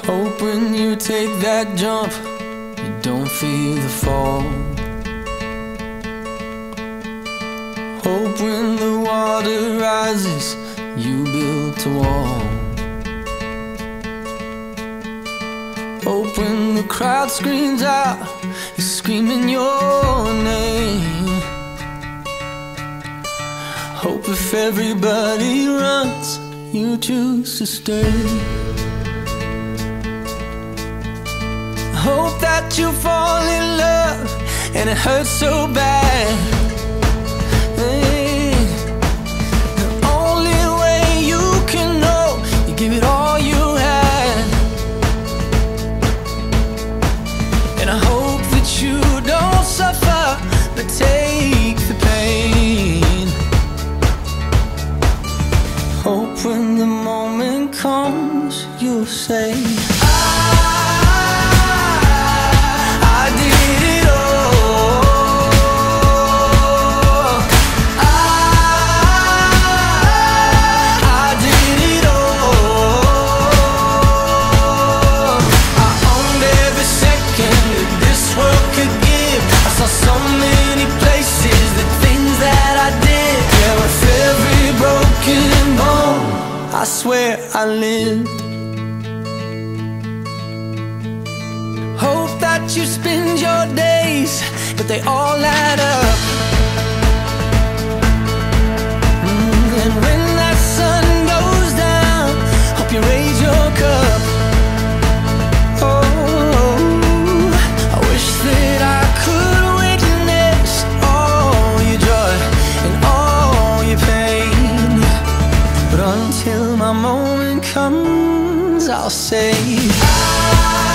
Hope when you take that jump, you don't feel the fall. Hope when the water rises, you built a wall. Hope when the crowd screams out, you're screaming your name. Hope if everybody runs, you choose to stay. Hope that you fall in love and it hurts so bad. Hey, the only way you can know, you give it all you had. And I hope that you don't suffer, but take the pain. Hope when the moment comes, you'll say, I swear I lived. Hope that you spend your days, but they all add up. And when that sun goes down, hope you raise your cup. Oh, I wish that I could witness all your joy and all your pain, but until my moment comes, I'll say